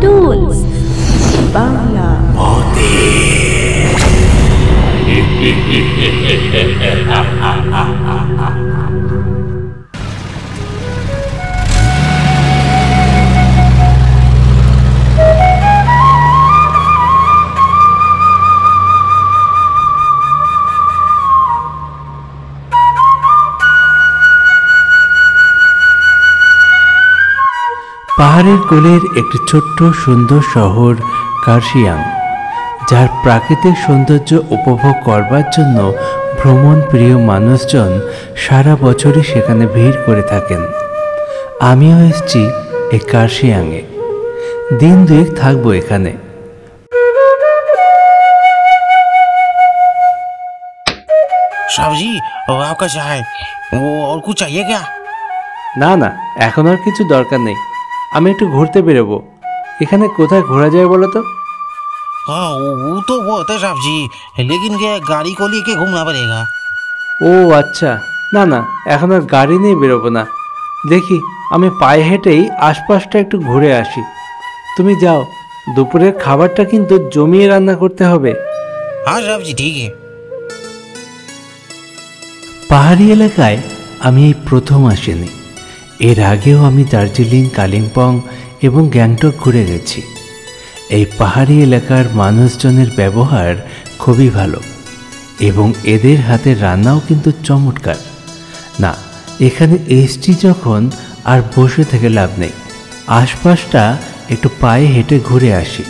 Tools Bangla. পাহাড়ের কোলের একটি ছোট্ট সুন্দর শহর কার্শিয়াং, যার প্রাকৃতিক সৌন্দর্য উপভোগ করবার জন্য ভ্রমণ প্রিয় মানুষজন সারা বছরই সেখানে ভিড় করে থাকেন। আমিও এসেছি এই কার্শিয়াংয়ে, দিন দুয়েক থাকবো এখানে। साहब जी आपका चाय वो और कुछ चाहिए क्या? না না, এখন আর কিছু দরকার নেই। আমি একটু ঘুরতে বেরোবো। এখানে কোথায় ঘোরা যায় বলো তো? हाँ वो तो बहुत है साहब जी, लेकिन क्या गाड़ी को लेके घूमना पड़ेगा। ও আচ্ছা, না না, এখন আর গাড়ি নিয়ে বেরোবো না। দেখি আমি পায়ে হেঁটেই আশপাশটা একটু ঘুরে আসি। তুমি যাও, দুপুরের খাবারটা কিন্তু জমিয়ে রান্না করতে হবে। हाँ साहब जी ठीक है। পাহাড়ি এলাকায় আমি এই প্রথম আসিনি। এর আগেও আমি দার্জিলিং, কালিম্পং এবং গ্যাংটক ঘুরে গেছি। এই পাহাড়ি এলাকার মানুষজনের ব্যবহার খুবই ভালো এবং এদের হাতের রান্নাও কিন্তু চমৎকার। না, এখানে এসছি যখন আর বসে থেকে লাভ নেই, আশপাশটা একটু পায়ে হেঁটে ঘুরে আসি।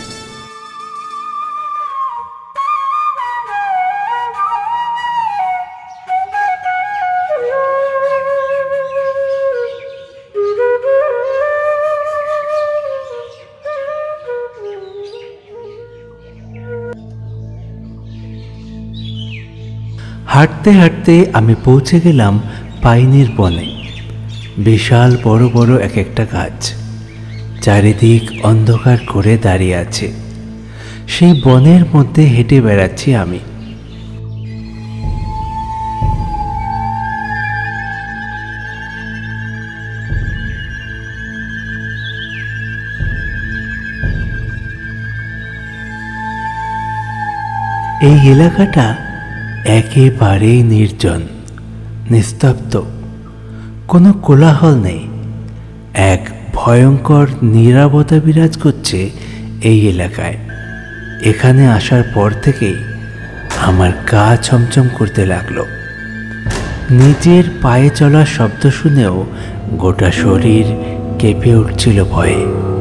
হাঁটতে হাঁটতে আমি পৌঁছে গেলাম পাইনের বনে। বিশাল বড় বড় এক একটা গাছ চারিদিক অন্ধকার করে দাঁড়িয়ে আছে। সেই বনের মধ্যে হেঁটে বেড়াচ্ছি আমি। এই এলাকাটা একেবারেই নির্জন, নিস্তব্ধ, কোনো কোলাহল নেই। এক ভয়ঙ্কর নীরবতা বিরাজ করছে এই এলাকায়। এখানে আসার পর থেকেই আমার গা ছমছম করতে লাগলো। নিজের পায়ে চলার শব্দ শুনেও গোটা শরীর কেঁপে উঠছিল ভয়ে।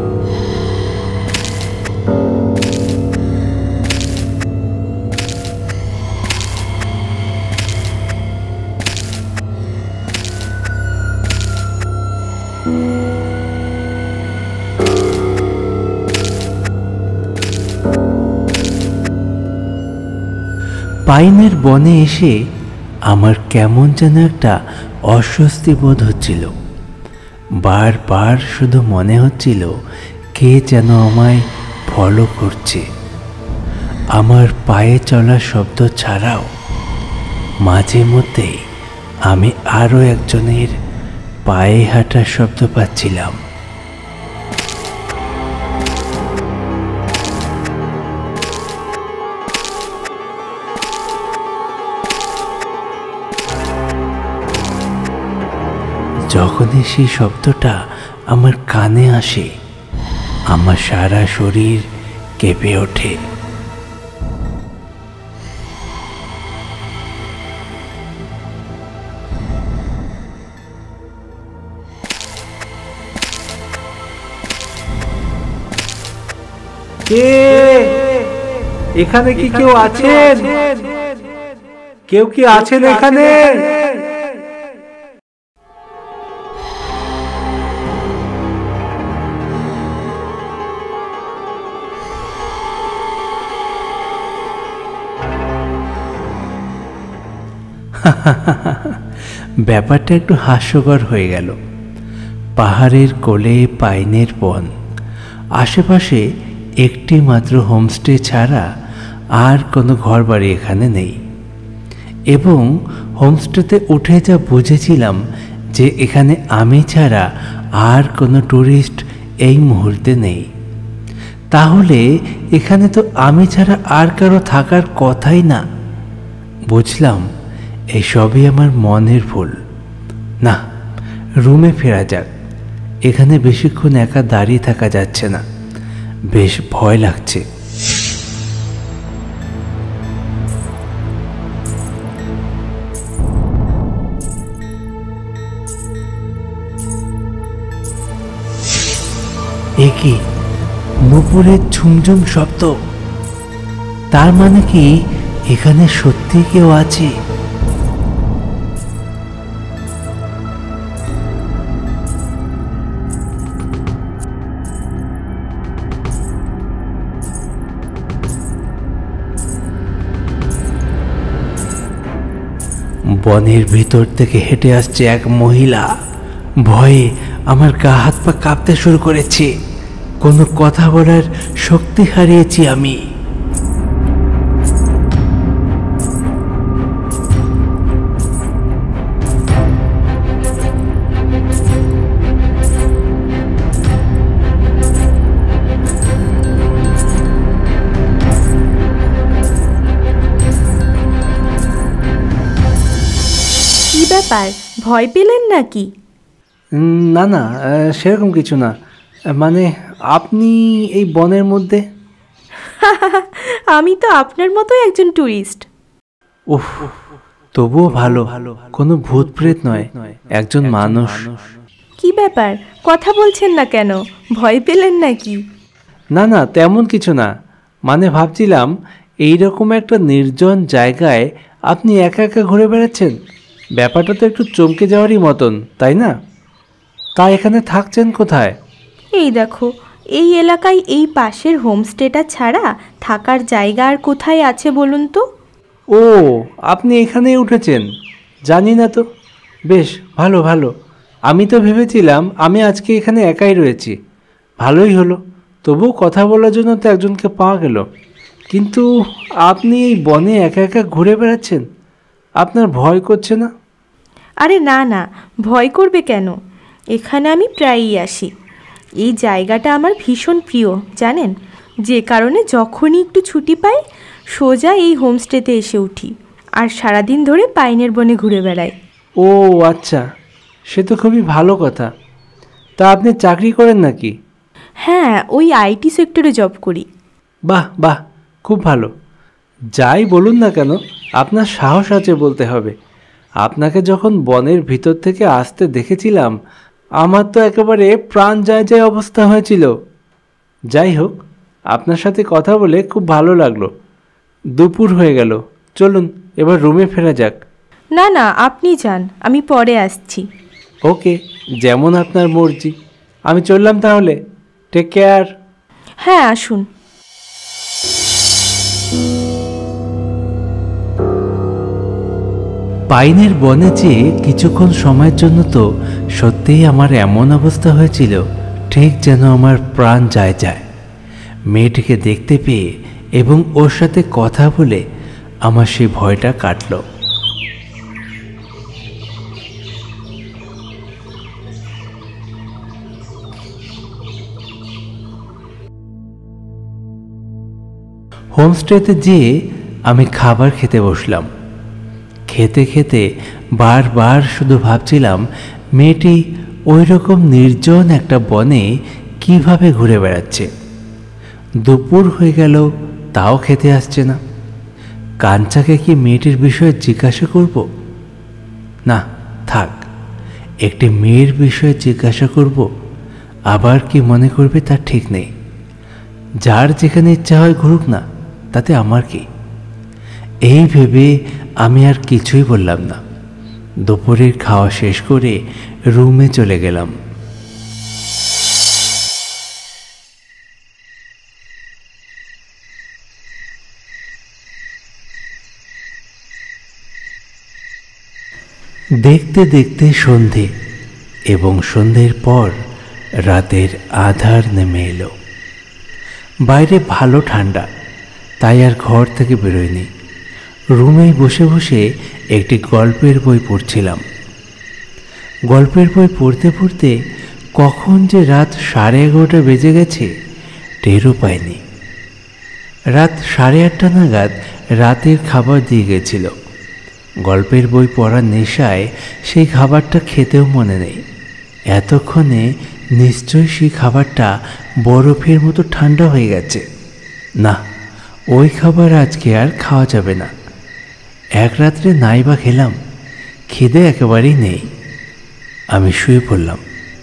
পাইনের বনে এসে আমার কেমন যেন একটা অস্বস্তি বোধ হচ্ছিল। বারবার শুধু মনে হচ্ছিল কে যেন আমায় ফলো করছে। আমার পায়ে চলার শব্দ ছাড়াও মাঝে মধ্যেই আমি আরও একজনের পায়ে হাঁটার শব্দ পাচ্ছিলাম। যখনই সেই শব্দটা আমার কানে আসে, আমার সারা শরীর কেঁপে ওঠে। কে এখানে? কি কেউ আছেন? কেউ কি আছেন এখানে? ব্যাপারটা একটু হাস্যকর হয়ে গেল। পাহাড়ের কোলে পাইনের বন, আশেপাশে একটি মাত্র হোমস্টে ছাড়া আর কোনো ঘরবাড়ি এখানে নেই। এবং হোমস্টেতে উঠে যা বুঝেছিলাম যে এখানে আমি ছাড়া আর কোনো ট্যুরিস্ট এই মুহূর্তে নেই। তাহলে এখানে তো আমি ছাড়া আর কারো থাকার কথাই না। বুঝলাম এসবই আমার মনের ভুল। না, রুমে ফেরা যাক। এখানে বেশিক্ষণ একা দাঁড়িয়ে থাকা যাচ্ছে না, বেশ ভয় লাগছে। এ কি, নুপুরের ঝুমঝুম শব্দ? তার মানে কি এখানে সত্যি কেউ আছে? বনের ভিতর থেকে হেঁটে আসছে এক মহিলা। ভয়ে আমার গা হাত পা কাঁপতে শুরু করেছে। কোনো কথা বলার শক্তি হারিয়েছি আমি। কি ব্যাপার, ভয় পেলেন নাকি? না না, সেরকম কিছু না। মানে আপনি এই বনের মধ্যে? আমি তো আপনার মতোই একজন ট্যুরিস্ট। উফ, তবুও ভালো, কোনো ভূত প্রেত নয়, একজন মানুষ। কি ব্যাপার, কথা বলছেন না কেন? ভয় পেলেন নাকি? না না, তেমন কিছু না। মানে ভাবছিলাম এইরকম একটা নির্জন জায়গায় আপনি একা একা ঘুরে বেড়াচ্ছেন, ব্যাপারটা তো একটু চমকে যাওয়ারই মতন, তাই না? তা এখানে থাকছেন কোথায়? এই দেখো, এই এলাকায় এই পাশের হোমস্টেটা ছাড়া থাকার জায়গা আর কোথায় আছে বলুন তো? ও, আপনি এখানেই উঠেছেন? জানি না তো। বেশ ভালো ভালো। আমি তো ভেবেছিলাম আমি আজকে এখানে একাই রয়েছি। ভালোই হলো, তবু কথা বলার জন্য তো একজনকে পাওয়া গেল। কিন্তু আপনি এই বনে একা একা ঘুরে বেড়াচ্ছেন, আপনার ভয় করছে না? আরে না না, ভয় করবে কেন? এখানে আমি প্রায়ই আসি। এই জায়গাটা আমার ভীষণ প্রিয় জানেন, যে কারণে যখনই একটু ছুটি পাই সোজা এই হোমস্টেতে এসে উঠি আর সারাদিন ধরে পাইনের বনে ঘুরে বেড়াই। ও আচ্ছা, সে তো খুবই ভালো কথা। তা আপনি চাকরি করেন নাকি? হ্যাঁ, ওই আইটি সেক্টরে জব করি। বাহ বাহ, খুব ভালো। যাই বলুন না কেন, আপনার সাহস আছে বলতে হবে। আপনাকে যখন বনের ভিতর থেকে আসতে দেখেছিলাম, আমার তো একেবারে প্রাণ যায় যায় অবস্থা হয়েছিল। যাই হোক, আপনার সাথে কথা বলে খুব ভালো লাগলো। দুপুর হয়ে গেল, চলুন এবার রুমে ফেরা যাক। না না, আপনি যান, আমি পরে আসছি। ওকে, যেমন আপনার মর্জি। আমি চললাম তাহলে, টেক কেয়ার। হ্যাঁ, আসুন। পাইনের বনে যেয়ে কিছুক্ষণ সময়ের জন্য তো সত্যিই আমার এমন অবস্থা হয়েছিল, ঠিক যেন আমার প্রাণ যায় যায়। মেয়েটিকে দেখতে পেয়ে এবং ওর সাথে কথা বলে আমার সেই ভয়টা কাটল। হোমস্টেতে যেয়ে আমি খাবার খেতে বসলাম। খেতে খেতে বারবার শুধু ভাবছিলাম মেয়েটি ওই রকম নির্জন একটা বনে কিভাবে ঘুরে বেড়াচ্ছে। দুপুর হয়ে গেল, তাও খেতে আসছে না। কাঞ্চাকে কি মেয়েটির বিষয়ে জিজ্ঞাসা করব? না, থাক, একটি মেয়ের বিষয়ে জিজ্ঞাসা করব, আবার কি মনে করবে তার ঠিক নেই। যার যেখানে ইচ্ছা হয় ঘুরুক না, তাতে আমার কি। এই ভেবে আমি আর কিছুই বললাম না। দুপুরের খাওয়া শেষ করে রুমে চলে গেলাম। দেখতে দেখতে সন্ধে, এবং সন্ধ্যের পর রাতের আধার নেমে এলো। বাইরে ভালো ঠান্ডা, তাই আর ঘর থেকে বেরোয়নি। রুমেই বসে বসে একটি গল্পের বই পড়ছিলাম। গল্পের বই পড়তে পড়তে কখন যে রাত 11:30 বেজে গেছে টেরও পাইনি। রাত 8:30 নাগাদ রাতের খাবার দিয়ে গেছিল। গল্পের বই পড়ার নেশায় সেই খাবারটা খেতেও মনে নেই। এতক্ষণে নিশ্চয়ই সেই খাবারটা বরফের মতো ঠান্ডা হয়ে গেছে। না, ওই খাবার আজকে আর খাওয়া যাবে না। এক রাত্রে নাইবা খেলাম, খিদে একেবারেই নেই। আমি শুয়ে পড়লাম।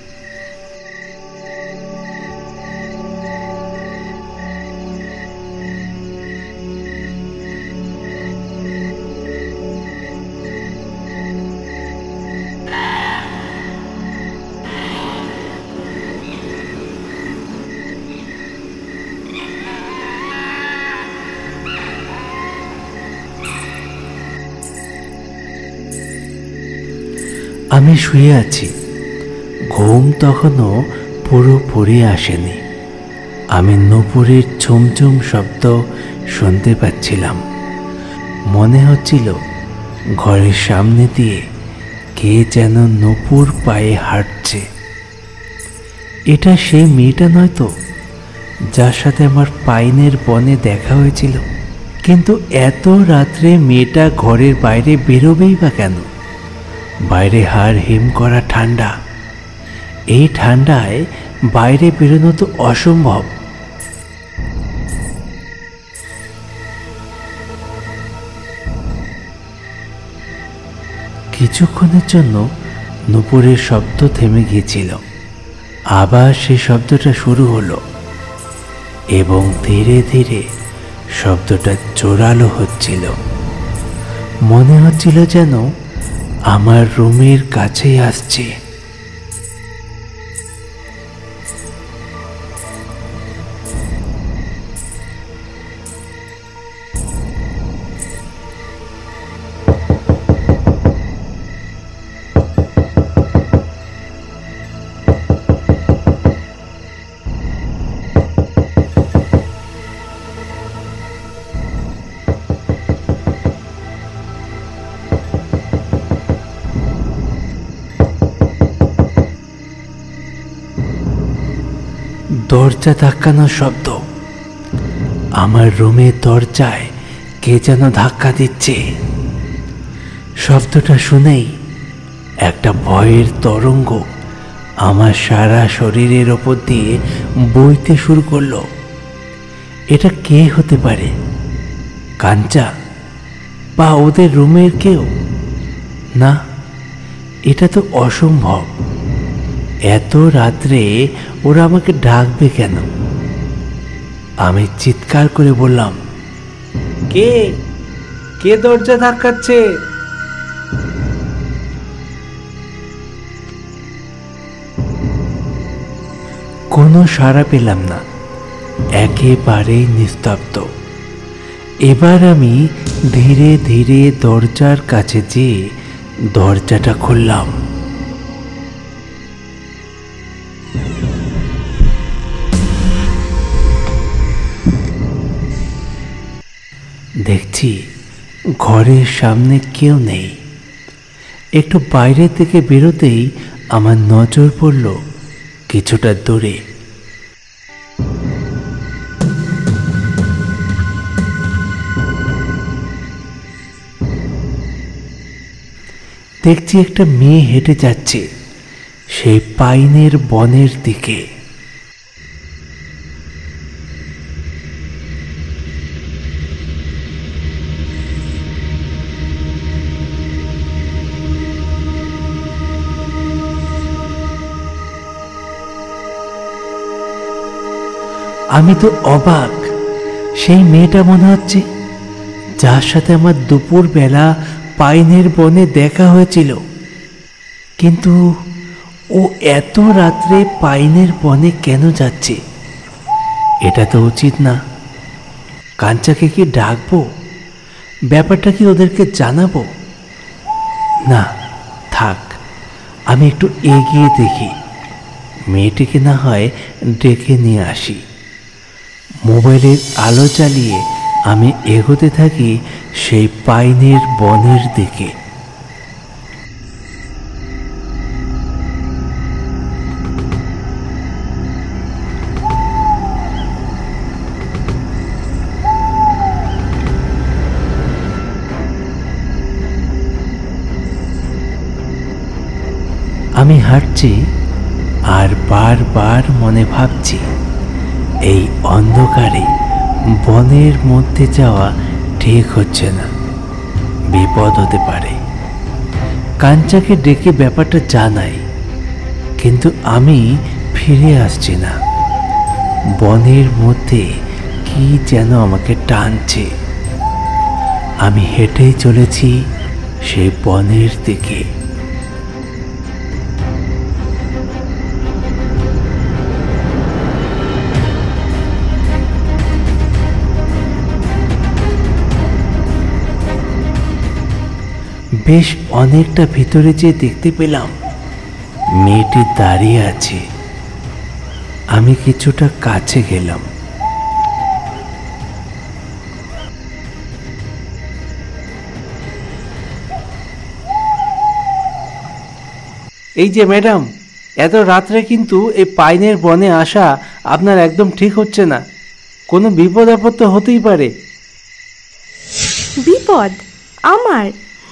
আমি শুয়ে আছি, ঘুম তখনও পুরোপুরি আসেনি। আমি নূপুরের ঝুমঝুম শব্দ শুনতে পাচ্ছিলাম। মনে হচ্ছিল ঘরের সামনে দিয়ে কে যেন নূপুর পায়ে হাঁটছে। এটা সেই মেয়েটা নয় তো, যার সাথে আমার পাইনের বনে দেখা হয়েছিল? কিন্তু এত রাত্রে মেয়েটা ঘরের বাইরে বেরোবেই বা কেন? বাইরে হাড় হিম করা ঠান্ডা। এই ঠান্ডায় বাইরে বেরোনো তো অসম্ভব। কিছুক্ষণের জন্য নূপুরের শব্দ থেমে গিয়েছিল। আবার সেই শব্দটা শুরু হলো এবং ধীরে ধীরে শব্দটা জোরালো হচ্ছিল। মনে হচ্ছিল যেন আমার রুমের কাছেই আসছে। দরজা ধাক্কানোর শব্দ। আমার রুমের দরজায় কে যেন ধাক্কা দিচ্ছে। শব্দটা শুনেই একটা ভয়ের তরঙ্গ আমার সারা শরীরের ওপর দিয়ে বইতে শুরু করলো। এটা কে হতে পারে? কাঞ্চা বা ওদের রুমের কেউ? না, এটা তো অসম্ভব। এত রাত্রে ওরা আমাকে ডাকবে কেন? আমি চিৎকার করে বললাম, কে কে দরজা ধাক্কাচ্ছে? কোনো সাড়া পেলাম না, একেবারেই নিস্তব্ধ। এবার আমি ধীরে ধীরে দরজার কাছে যেয়ে দরজাটা খুললাম। দেখছি ঘরের সামনে কেউ নেই। একটু বাইরে থেকে বেরোতেই আমার নজর পড়ল কিছুটা দূরে। দেখছি একটা মেয়ে হেঁটে যাচ্ছে সেই পাইনের বনের দিকে। আমি তো অবাক। সেই মেয়েটা মনে হচ্ছে যার সাথে আমার দুপুর বেলা পাইনের বনে দেখা হয়েছিল। কিন্তু ও এত রাত্রে পাইনের বনে কেন যাচ্ছে? এটা তো উচিত না। কাঞ্চাকে কি ডাকবো? ব্যাপারটা কি ওদেরকে জানাবো? না, থাক, আমি একটু এগিয়ে দেখি, মেয়েটিকে না হয় ডেকে নিয়ে আসি। মোবাইলের আলো চালিয়ে আমি এগোতে থাকি সেই পাইনের বনের দিকে। আমি হাঁটছি আর বারবার মনে ভাবছি এই অন্ধকারে বনের মধ্যে যাওয়া ঠিক হচ্ছে না, বিপদ হতে পারে। কাঞ্চাকে ডেকে ব্যাপারটা জানাই, কিন্তু আমি ফিরে আসছি না। বনের মধ্যে কি যেন আমাকে টানছে। আমি হেঁটেই চলেছি সেই বনের দিকে। বেশ অনেকটা ভিতরে যেয়ে দেখতে পেলাম মেয়েটি দাঁড়িয়ে আছে। আমি কিছুটা কাছে গেলাম। এই যে ম্যাডাম, এত রাত্রে কিন্তু এই পাইনের বনে আসা আপনার একদম ঠিক হচ্ছে না। কোনো বিপদ আপদ তো হতেই পারে। বিপদ আমার?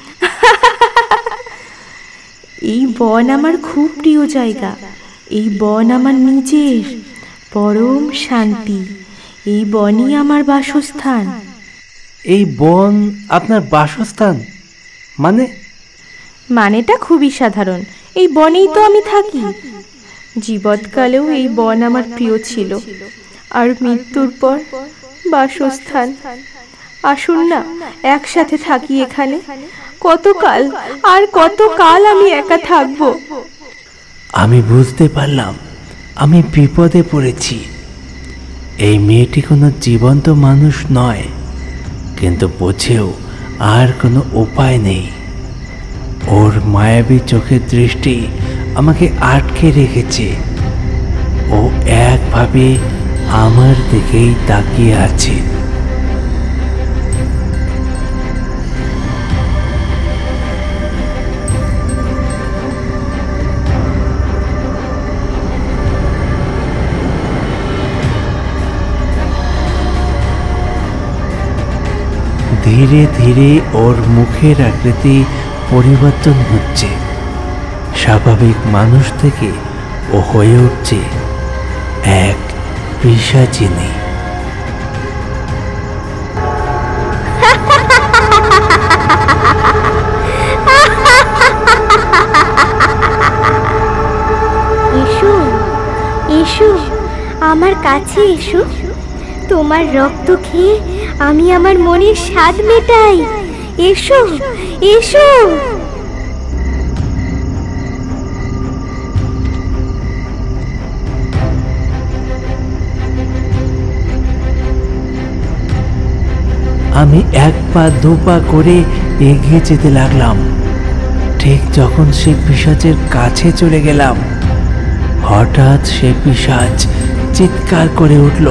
এই বন আমার খুব প্রিয় জায়গা। এই বন আমার নিজের, পরম শান্তি। এই বনই আমার বাসস্থান। এই বন আপনার বাসস্থান মানে? মানেটা খুবই সাধারণ। এই বনেই তো আমি থাকি। জীবৎকালেও এই বন আমার প্রিয় ছিল, আর মৃত্যুর পর বাসস্থান। আসুন না, একসাথে থাকি এখানে। কতকাল আর কতকাল আমি একা থাকবো? আমি বুঝতে পারলাম আমি বিপদে পড়েছি। এই মেয়েটি কোনো জীবন্ত মানুষ নয়, কিন্তু বোঝেও আর কোনো উপায় নেই। ওর মায়াবী চোখের দৃষ্টি আমাকে আটকে রেখেছে। ও একভাবে আমার দিকেই তাকিয়ে আছে। ধীরে ধীরে ওর মুখের আকৃতি পরিবর্তন হচ্ছে। স্বাভাবিক মানুষ থেকে ও হয়ে উঠছে এক পিশাচিনী। এসো এসো, আমার কাছে এসো। তোমার রক্ত খেয়ে আমি আমার মনের স্বাদ মেটাই। এসো এসো। আমি এক পা দু পা করে এগিয়ে যেতে লাগলাম। ঠিক যখন সে পিশাচের কাছে চলে গেলাম, হঠাৎ সে পিশাচ চিৎকার করে উঠল।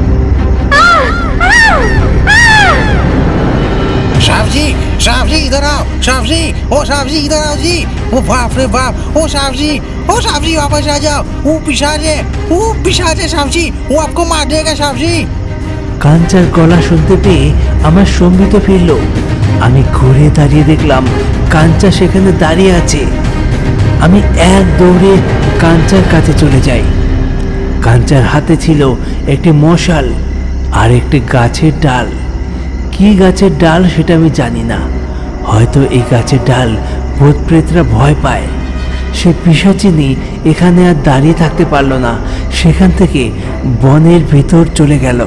साहब जी इधर आओ। साहब जी, ओ साहब जी इधर आओ जी। ओ बाप रे बाप, ओ साहब जी वापस आ जाओ। वो पिशाच है साहब जी, वो आपको मार देगा साहब जी। কাঞ্চার গলা শুনতে পেয়ে আমার সম্বিত ফিরল। আমি ঘুরে দাঁড়িয়ে দেখলাম কাঞ্চা সেখানে দাঁড়িয়ে আছে। আমি এক দৌড়ে কাঞ্চার কাছে চলে যাই। কাঞ্চার হাতে ছিল একটি মশাল আর একটি গাছের ডাল। কি গাছের ডাল সেটা আমি জানি না, হয়তো এই গাছের ডাল ভূত প্রেতরা ভয় পায়। সে পিশাচিনী এখানে আর দাঁড়িয়ে থাকতে পারল না, সেখান থেকে বনের ভিতর চলে গেল।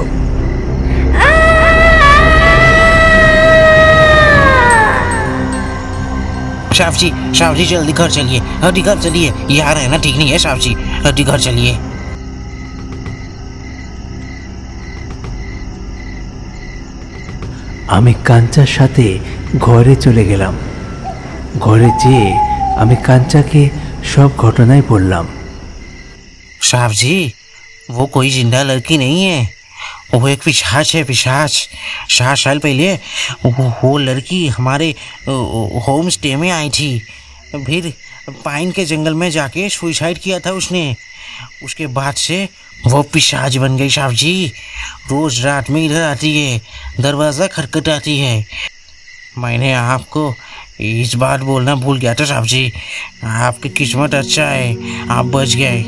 साहब जी जल्दी घर चलिए। ये आ रहे हैं ना, ठीक नहीं है साहब जी, जल्दी घर चलिए। আমি কাঞ্চার সাথে ঘরে চলে গেলাম। ঘরে যেয়ে আমি कांचा सब घटनाएं बोललाम। साहब जी, वो कोई जिंदा लड़की नहीं है, वो एक पिशाच है, पिशाच। 7 साल पहले वो लड़की हमारे होम स्टे में आई थी, फिर पाइन के जंगल में जाके सुसाइड किया था उसने। उसके बाद से वो पिशाच बन गई साहब जी। रोज रात में इधर आती है, दरवाज़ा खटखटाती है। मैंने आपको इस बार बोलना भूल गया था साहब जी। आपकी किस्मत अच्छा है, आप बच गए।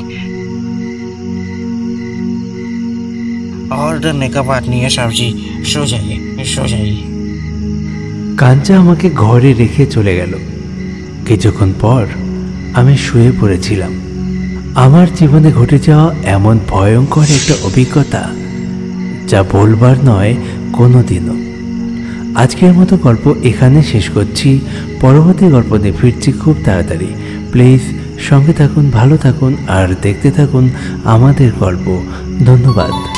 और डरने का बात नहीं है साहब जी, सो जाइए सो जाइए। কাঞ্চা আমাকে ঘরে রেখে চলে গেল। কিছুক্ষণ পর আমি শুয়ে পড়েছিলাম। আমার জীবনে ঘটে যাওয়া এমন ভয়ঙ্কর একটা অভিজ্ঞতা যা বলবার নয় কোনোদিনও। আজকের মতো গল্প এখানে শেষ করছি। পরবর্তী গল্প নিয়ে ফিরছি খুব তাড়াতাড়ি। প্লিজ সঙ্গে থাকুন, ভালো থাকুন আর দেখতে থাকুন আমাদের গল্প। ধন্যবাদ।